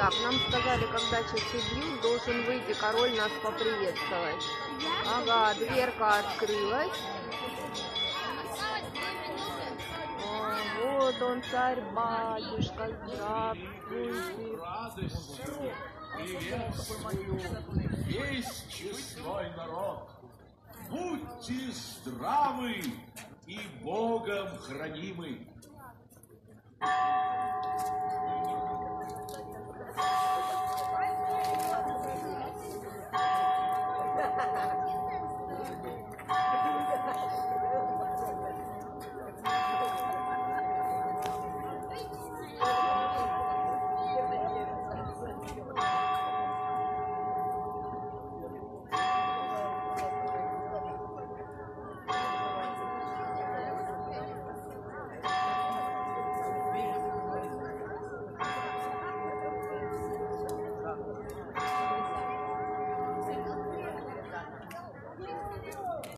Так, нам сказали, когда часы бьют, должен выйти король нас поприветствовать. Ага, дверка открылась. Вот он, царь-батюшка, здравствуйте. Приветствую весь честной народ. Будьте здравы и Богом хранимы.